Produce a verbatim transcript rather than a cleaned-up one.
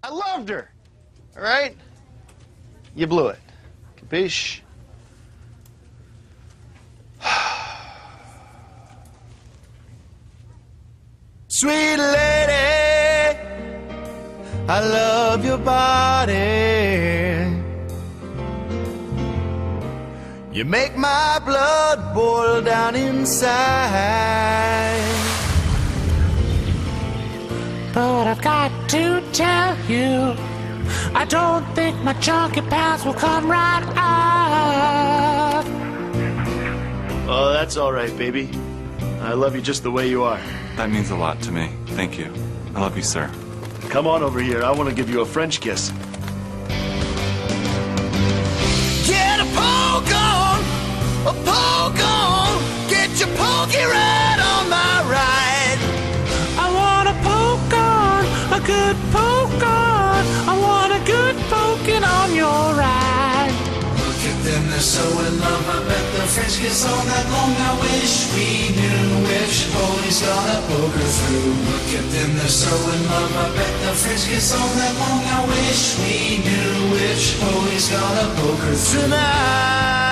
I loved her. All right? You blew it. Capiche? Sweet lady, I love your body. You make my blood boil down inside. But I've got to tell you, I don't think my chunky pants will come right off. Oh, that's all right, baby. I love you just the way you are. That means a lot to me. Thank you. I love you, sir. Come on over here. I want to give you a French kiss. Get a poke on, a poke on. Get your pokey right on my ride. I want a poke on, a good poke on. I want a good poking on your ride. Look at them, they're so in love. I bet the French kiss all night long. I wish we knew which hole he's gonna poke her through. Look at them, they're so in love. I bet the French kiss all night long. I wish we knew which hole he's gonna poke her through. Tonight.